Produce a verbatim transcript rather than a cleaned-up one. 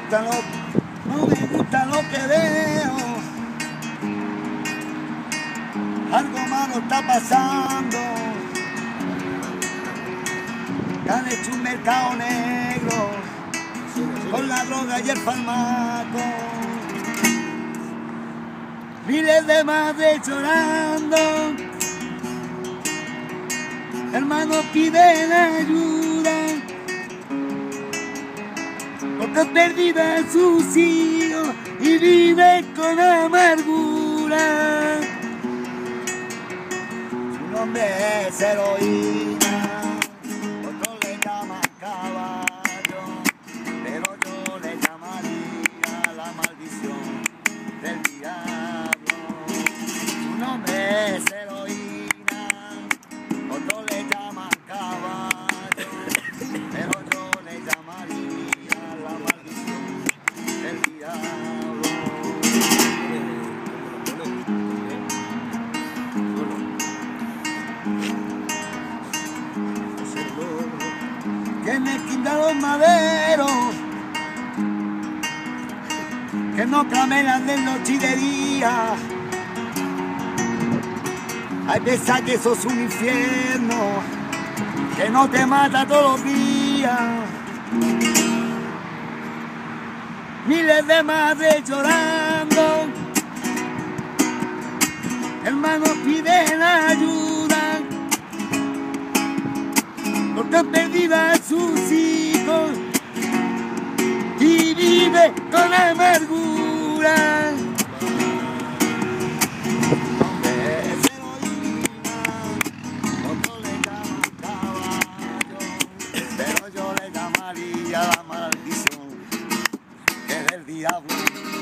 gusta lo, no me gusta lo que veo. Algo malo está pasando. Que han hecho un mercado negro con la droga y el fármaco. Miles de madres llorando, hermanos piden ayuda, porque han perdido a sus hijos y viven con amargura. Su nombre es heroína, otros le llaman caballo, pero yo le llamaría la maldición del diablo. Su nombre es heroína, otros le llaman caballo, pero yo le llamaría la maldición del diablo. Que me quita los maderos, que no camelan de noche y de día. Hay veces que sos un infierno, que no te mata todos los días. Miles de madres llorando, hermanos piden ayuda, porque han perdido a sus hijos y vive con amargura. Pero yo le llamaría la maldición que del diablo.